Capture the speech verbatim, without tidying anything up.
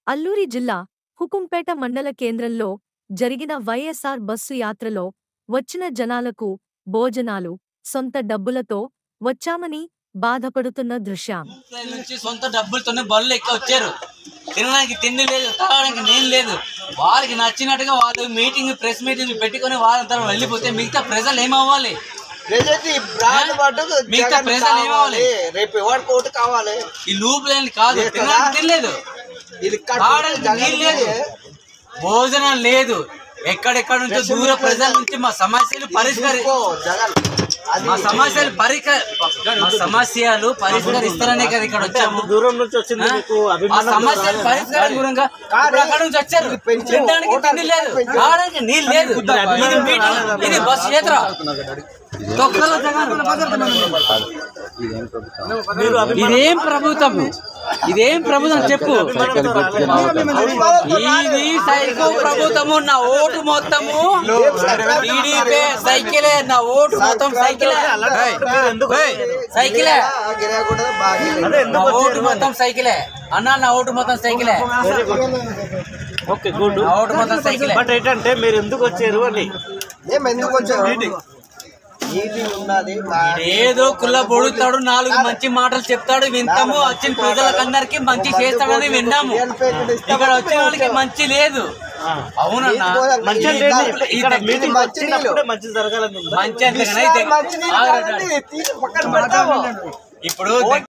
అల్లూరి జిల్లా హుకుంపేట మండల కేంద్రంలో జరిగిన వైఎస్ఆర్ బస్సు యాత్రలో వచ్చిన జనాలకు భోజనాలు సొంత డబ్బులతో వచ్చామని బాధపడుతున్న దృశ్యం. నుంచి సొంత డబ్బులతోనే బళ్ళు ఎక్క వచ్చారు. తినడానికి తిండి లేదు, తాగడానికి నీళ్ళు లేదు. వాళ్ళకి నచ్చినట్టుగా వాళ్ళు మీటింగ్ ప్రెస్ మీటింగ్ పెట్టుకుని వాళ్ళంతా వెళ్ళిపోతే మిగతా ప్రజలు ఏమవ్వాలి? మిగతా ప్రజలు ఏమవ్వాలి? రేపు ఎవరికి ఓటు కావాలి? ఈ లూప్ లేని కాదు, తినడానికి తినలేదు, తాగడానికి నీళ్ళు లేదు, భోజనం లేదు. ఎక్కడెక్కడ నుంచో దూర ప్రజల నుంచి మా సమస్యలు పరిష్కరి మా సమస్యలు పరిక మా సమస్యలు పరిష్కరిస్తారనే కదా ఇక్కడ వచ్చాము. దూరం నుంచి వచ్చింది ఆ సమస్యలు పరిష్కారం గురంగా అక్కడ నుంచి వచ్చారు. తినడానికి తిండి లేదు, తాగడానికి నీళ్ళు లేదు. ఇది మీటింగ్, ఇది బస్ యాత్ర. ఇదేం ప్రభుత్వం? ఇదేం ప్రభుత్వం చెప్పు? ఇది సైకో ప్రభుత్వము. నా ఓటు మొత్తము టీడీపీ సైకిలే. నా ఓటు మొత్తం సైకిలే సైకిలే నా ఓటు మొత్తం సైకిలే అన్నా. నా ఓటు మొత్తం సైకిలే. Okay, good. నా ఓటు మొత్తం సైకిలే. బట్ ఏంటంటే మీరు ఎందుకు వచ్చారు అని ఎందుకు వచ్చారు? ఏదో కుల్ల పొడుతాడు, నాలుగు మంచి మాటలు చెప్తాడు, వింటాము. వచ్చిన ప్రజలకందరికి మంచి చేస్తాడని విన్నాము. ఇక్కడ వచ్చిన వాళ్ళకి మంచి లేదు. అవునన్నా, మంచి జరగాలని మంచి అంటే ఇప్పుడు